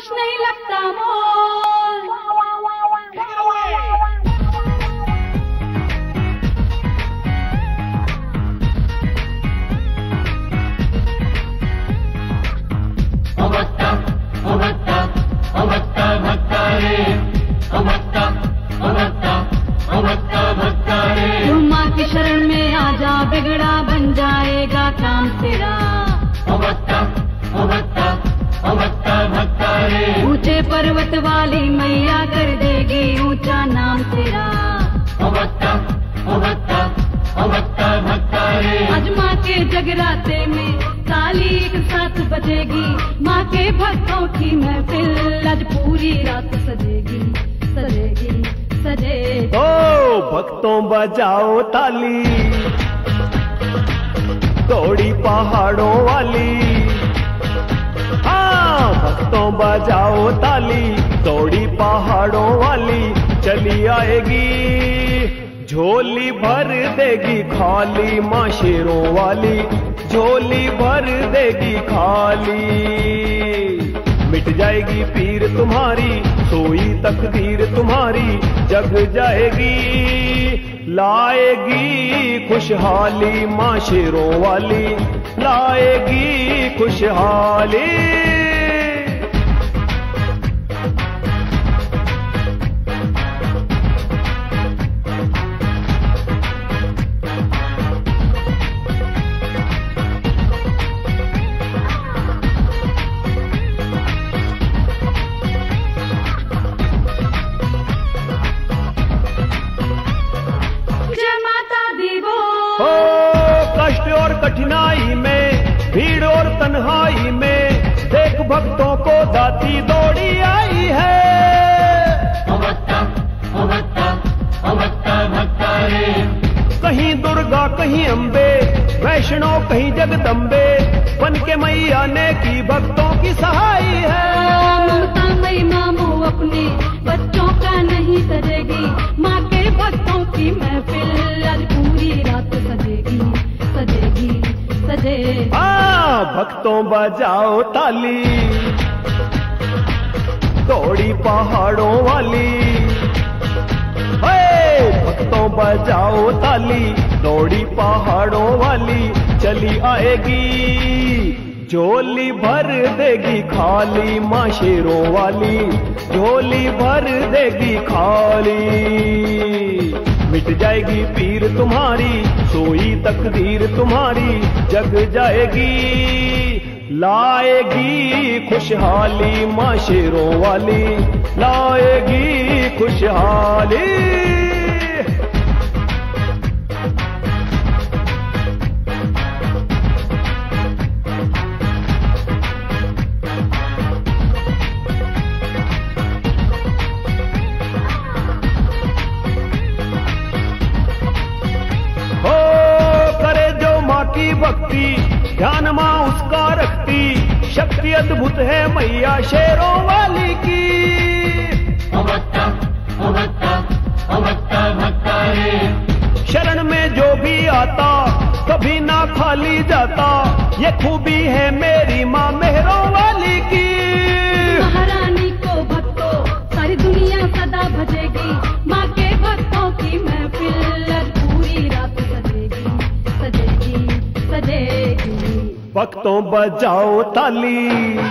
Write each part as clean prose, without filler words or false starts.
कुछ नहीं लगता मोल। तू माँ की शरण में आ जा, बिगड़ा बन जाएगा काम तेरा। ऊंचे पर्वत वाली मैया कर देगी ऊंचा नाम तेरा। आज माँ के जगराते में ताली एक साथ बजेगी, माँ के भक्तों की महफिल आज पूरी रात सजेगी सजेगी सजेगी। ओ भक्तों बजाओ ताली, दौड़ी पहाड़ों वाली। हाँ भक्तों बजाओ ताली, दौड़ी पहाड़ों वाली। चली आएगी झोली भर देगी खाली, माँ शेरों वाली झोली भर देगी खाली। मिट जाएगी पीर तुम्हारी, सोई तकदीर तुम्हारी जग जाएगी। लाएगी खुशहाली माँ शेरों वाली, लाएगी खुशहाली। कठिनाई में, भीड़ और तन्हाई में, देख भक्तों को दाती दौड़ी आई है। कहीं दुर्गा कहीं अम्बे, वैष्णो कहीं जगदम्बे, बन के मैया ने की भक्तों की सहाय है। ममता मई मामू अपने बच्चों का नहीं सजेगी, माँ के भक्तों की महफिल आज पूरी रात सजेगी सजेगी सजेगी। भक्तों बजाओ ताली, दौड़ी पहाड़ों वाली। भक्तों बजाओ ताली, दौड़ी पहाड़ों वाली। चली आएगी झोली भर देगी खाली, माँ शेरों वाली झोली भर देगी खाली। मिट जाएगी पीर तुम्हारी, सोई तकदीर तुम्हारी जग जाएगी। लाएगी खुशहाली माँ शेरों वाली, लाएगी खुशहाली। भक्ति ध्यान माँ उसका रखती, शक्ति अद्भुत है मैया शेरों वाली की। शरण में जो भी आता कभी ना खाली जाता, ये खूबी है मेरी माँ मेहरों वाली की। महारानी को भक्तों सारी दुनिया सदा भजेगी, माँ के भक्तों की महफिल पूरी रात सजेगी सजेगी सजेगी। भक्तों बजाओ ताली,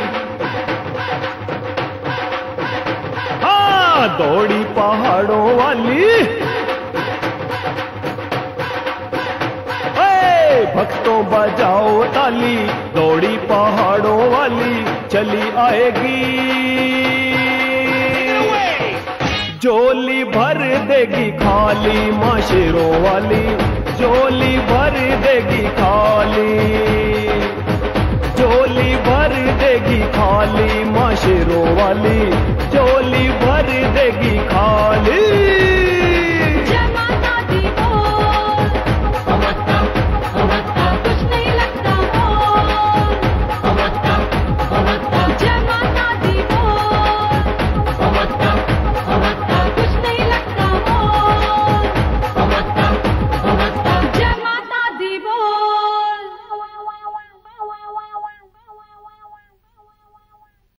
हाँ दौड़ी पहाड़ों वाली। भक्तों बजाओ ताली, दौड़ी पहाड़ों वाली। चली आएगी झोली भर देगी खाली, माँ शेरों वाली झोली भर देगी खाली। झोली भर देगी खाली, माँ शेरों वाली झोली भर देगी खाली।